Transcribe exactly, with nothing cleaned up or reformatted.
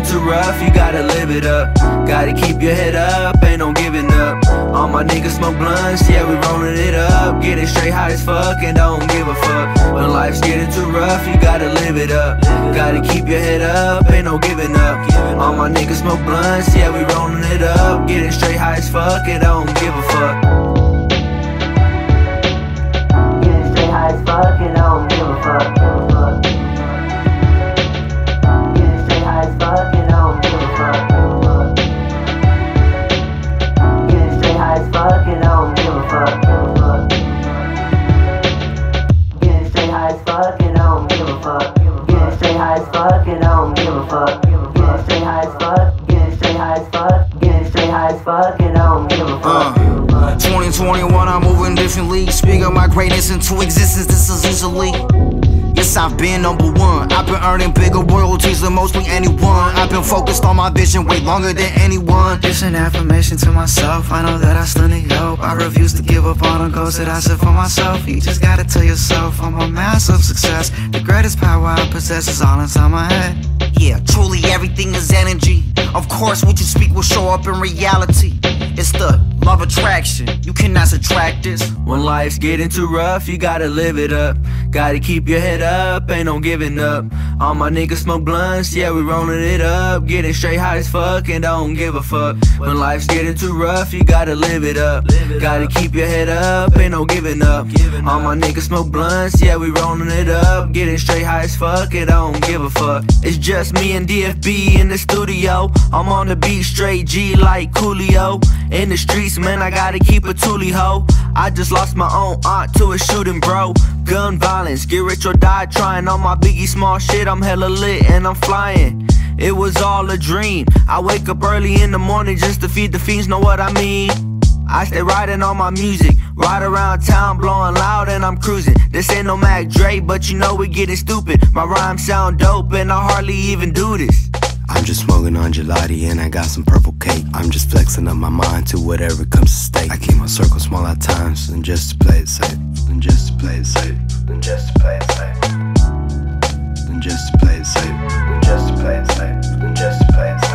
too rough, you gotta live it up. Gotta keep your head up, ain't no giving up. All my niggas smoke blunts, yeah, we rolling it up. Getting straight high as fuck and don't give a fuck. When life's getting too rough, you gotta live it up. Gotta keep your head up, ain't no giving up. All my niggas smoke blunts, yeah, we rolling it up. Getting straight high as fuck and don't give a fuck. Getting straight high as fuck and don't give a fuck. Getting straight high as fuck and don't give a fuck. Getting straight high as fuck and don't give a fuck. Getting straight high as fuck and don't give a fuck. Getting straight high as fuck and don't give a fuck. Getting straight high as fuck. Getting straight high as fuck. Getting straight high as fuck and don't give a fuck. Uh, twenty twenty-one, I'm moving differently. Speak of my greatness into existence, this is easily. Yes, I've been number one. I've been earning bigger royalties than mostly anyone. I've been focused on my vision way longer than anyone. It's an affirmation to myself, I know that I still need help. I refuse to give up on the goals that I set for myself. You just gotta tell yourself I'm a massive success. The greatest power I possess is all inside my head. Yeah, truly everything is energy. Of course, what you speak will show up in reality. It's the love attraction, you cannot subtract this. When life's getting too rough, you gotta live it up. Gotta keep your head up, ain't no giving up. All my niggas smoke blunts, yeah, we rolling it up. Getting straight high as fuck and don't give a fuck. When life's getting too rough, you gotta live it up. Gotta keep your head up, ain't no giving up. All my niggas smoke blunts, yeah, we rolling it up. Getting straight high as fuck and don't give a fuck. It's just me and D F B in the studio. I'm on the beat straight G like Coolio. In the streets, man, I gotta keep a toolie ho. I just lost my own aunt to a shooting, bro. Gun violence, get rich or die trying. On my Biggie Small shit, I'm hella lit and I'm flying. It was all a dream. I wake up early in the morning just to feed the fiends, know what I mean? I stay riding on my music, ride around town blowing loud and I'm cruising. This ain't no Mac Dre, but you know we getting stupid. My rhymes sound dope and I hardly even do this. I'm just smoking on gelati and I got some purple cake. I'm just flexing up my mind to whatever comes to stake. I keep my circle small at times, and just to play it safe. Then just to play it safe. Then just to play it safe. Then just to play it safe. Then just to play it safe. Then just to play it safe.